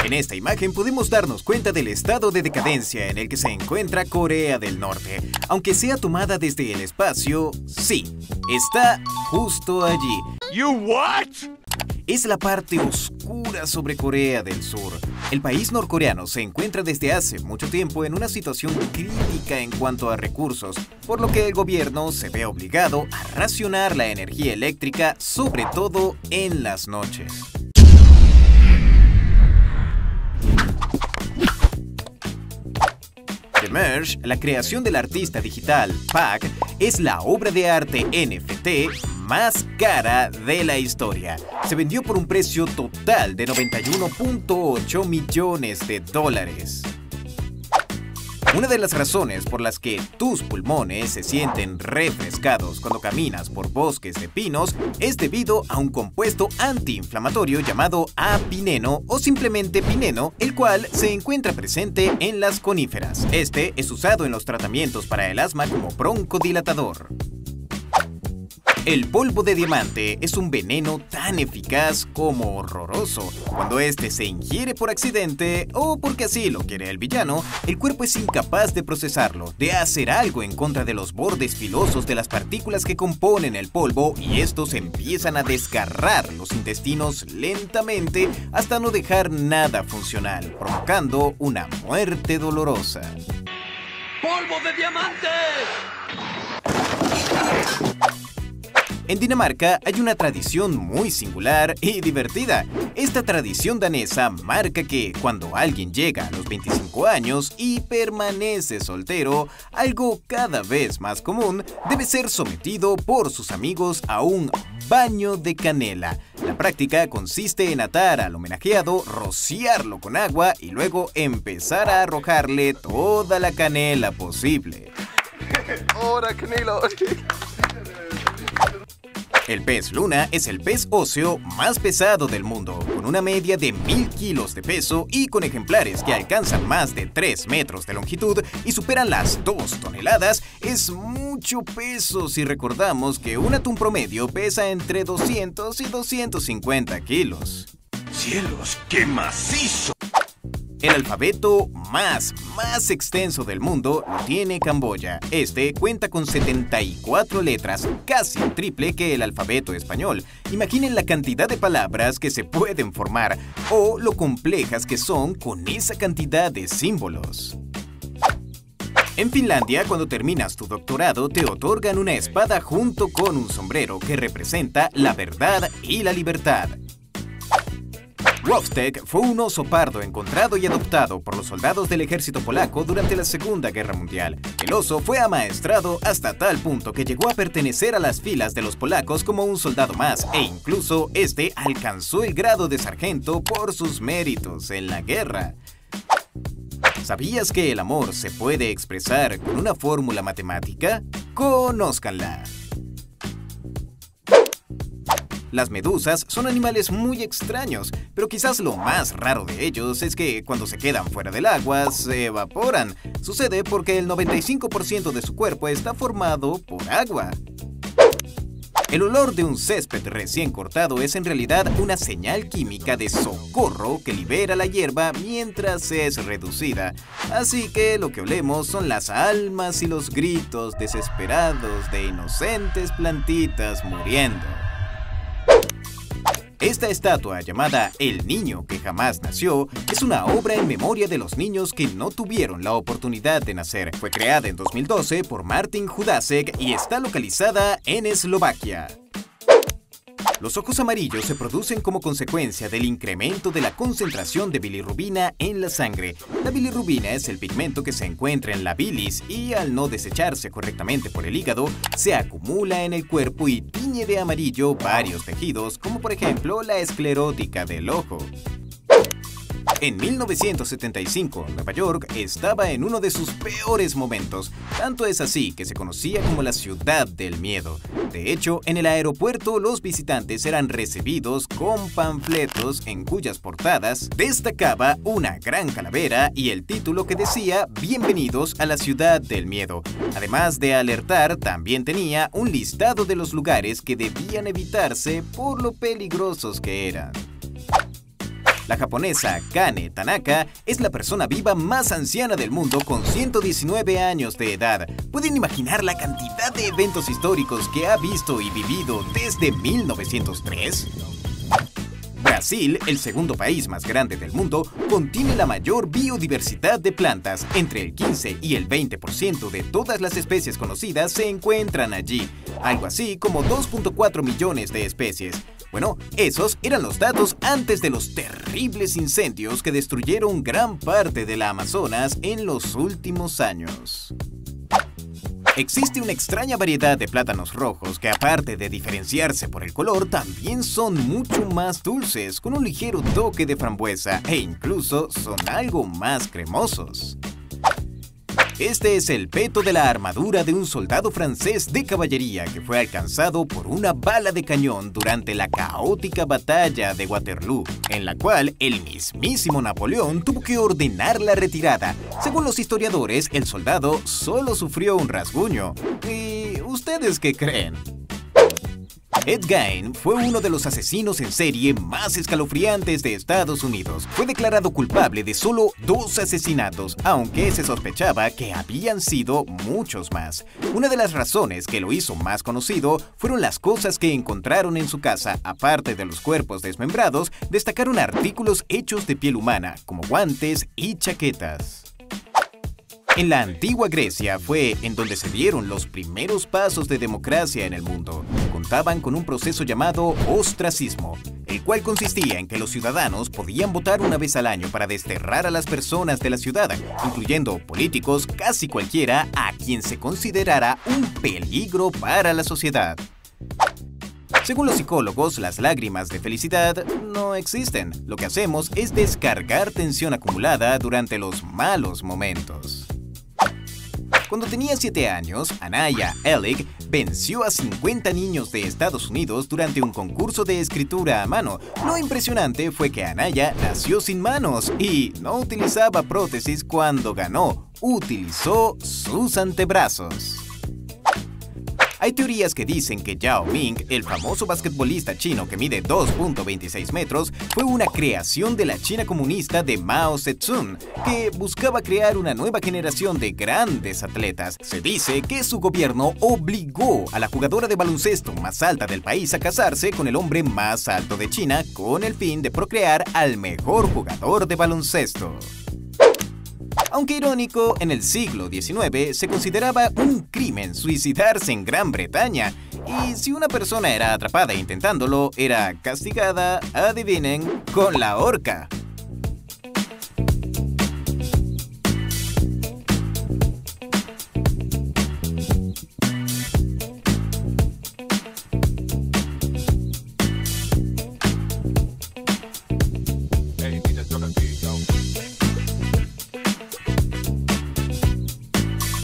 En esta imagen podemos darnos cuenta del estado de decadencia en el que se encuentra Corea del Norte. Aunque sea tomada desde el espacio, sí, está justo allí. You what? Es la parte oscura sobre Corea del Sur. El país norcoreano se encuentra desde hace mucho tiempo en una situación crítica en cuanto a recursos, por lo que el gobierno se ve obligado a racionar la energía eléctrica, sobre todo en las noches. The Merge, la creación del artista digital Pak, es la obra de arte NFT más cara de la historia. Se vendió por un precio total de $91.8 millones. Una de las razones por las que tus pulmones se sienten refrescados cuando caminas por bosques de pinos es debido a un compuesto antiinflamatorio llamado apineno o simplemente pineno, el cual se encuentra presente en las coníferas. Este es usado en los tratamientos para el asma como broncodilatador. El polvo de diamante es un veneno tan eficaz como horroroso. Cuando este se ingiere por accidente o porque así lo quiere el villano, el cuerpo es incapaz de procesarlo, de hacer algo en contra de los bordes filosos de las partículas que componen el polvo, y estos empiezan a desgarrar los intestinos lentamente hasta no dejar nada funcional, provocando una muerte dolorosa. ¡Polvo de diamante! En Dinamarca hay una tradición muy singular y divertida. Esta tradición danesa marca que cuando alguien llega a los 25 años y permanece soltero, algo cada vez más común, debe ser sometido por sus amigos a un baño de canela. La práctica consiste en atar al homenajeado, rociarlo con agua y luego empezar a arrojarle toda la canela posible. ¡Hola, canela! El pez luna es el pez óseo más pesado del mundo, con una media de 1000 kilos de peso y con ejemplares que alcanzan más de 3 metros de longitud y superan las 2 toneladas. Es mucho peso si recordamos que un atún promedio pesa entre 200 y 250 kilos. ¡Cielos, qué macizo! El alfabeto más extenso del mundo lo tiene Camboya. Este cuenta con 74 letras, casi el triple que el alfabeto español. Imaginen la cantidad de palabras que se pueden formar o lo complejas que son con esa cantidad de símbolos. En Finlandia, cuando terminas tu doctorado, te otorgan una espada junto con un sombrero que representa la verdad y la libertad. Rostek fue un oso pardo encontrado y adoptado por los soldados del ejército polaco durante la Segunda Guerra Mundial. El oso fue amaestrado hasta tal punto que llegó a pertenecer a las filas de los polacos como un soldado más, e incluso este alcanzó el grado de sargento por sus méritos en la guerra. ¿Sabías que el amor se puede expresar con una fórmula matemática? Conózcanla. Las medusas son animales muy extraños, pero quizás lo más raro de ellos es que cuando se quedan fuera del agua se evaporan. Sucede porque el 95% de su cuerpo está formado por agua. El olor de un césped recién cortado es en realidad una señal química de socorro que libera la hierba mientras es reducida. Así que lo que olemos son las almas y los gritos desesperados de inocentes plantitas muriendo. Esta estatua, llamada El Niño que Jamás Nació, es una obra en memoria de los niños que no tuvieron la oportunidad de nacer. Fue creada en 2012 por Martin Hudacek y está localizada en Eslovaquia. Los ojos amarillos se producen como consecuencia del incremento de la concentración de bilirrubina en la sangre. La bilirrubina es el pigmento que se encuentra en la bilis y, al no desecharse correctamente por el hígado, se acumula en el cuerpo y tiñe de amarillo varios tejidos, como por ejemplo la esclerótica del ojo. En 1975, Nueva York estaba en uno de sus peores momentos. Tanto es así que se conocía como la ciudad del miedo. De hecho, en el aeropuerto los visitantes eran recibidos con panfletos en cuyas portadas destacaba una gran calavera y el título que decía "Bienvenidos a la ciudad del miedo". Además de alertar, también tenía un listado de los lugares que debían evitarse por lo peligrosos que eran. La japonesa Kane Tanaka es la persona viva más anciana del mundo con 119 años de edad. ¿Pueden imaginar la cantidad de eventos históricos que ha visto y vivido desde 1903? Brasil, el segundo país más grande del mundo, contiene la mayor biodiversidad de plantas. Entre el 15 y el 20% de todas las especies conocidas se encuentran allí, algo así como 2.4 millones de especies. Bueno, esos eran los datos antes de los terribles incendios que destruyeron gran parte de la Amazonas en los últimos años. Existe una extraña variedad de plátanos rojos que, aparte de diferenciarse por el color, también son mucho más dulces, con un ligero toque de frambuesa e incluso son algo más cremosos. Este es el peto de la armadura de un soldado francés de caballería que fue alcanzado por una bala de cañón durante la caótica batalla de Waterloo, en la cual el mismísimo Napoleón tuvo que ordenar la retirada. Según los historiadores, el soldado solo sufrió un rasguño. ¿Y ustedes qué creen? Ed Gein fue uno de los asesinos en serie más escalofriantes de Estados Unidos. Fue declarado culpable de solo 2 asesinatos, aunque se sospechaba que habían sido muchos más. Una de las razones que lo hizo más conocido fueron las cosas que encontraron en su casa. Aparte de los cuerpos desmembrados, destacaron artículos hechos de piel humana, como guantes y chaquetas. En la antigua Grecia fue en donde se dieron los primeros pasos de democracia en el mundo. Contaban con un proceso llamado ostracismo, el cual consistía en que los ciudadanos podían votar una vez al año para desterrar a las personas de la ciudad, incluyendo políticos, casi cualquiera, a quien se considerara un peligro para la sociedad. Según los psicólogos, las lágrimas de felicidad no existen. Lo que hacemos es descargar tensión acumulada durante los malos momentos. Cuando tenía 7 años, Anaya Ellig venció a 50 niños de Estados Unidos durante un concurso de escritura a mano. Lo impresionante fue que Anaya nació sin manos y no utilizaba prótesis cuando ganó. Utilizó sus antebrazos. Hay teorías que dicen que Yao Ming, el famoso basquetbolista chino que mide 2.26 metros, fue una creación de la China comunista de Mao Zedong, que buscaba crear una nueva generación de grandes atletas. Se dice que su gobierno obligó a la jugadora de baloncesto más alta del país a casarse con el hombre más alto de China con el fin de procrear al mejor jugador de baloncesto. Aunque irónico, en el siglo XIX se consideraba un crimen suicidarse en Gran Bretaña, y si una persona era atrapada intentándolo, era castigada, adivinen, con la horca.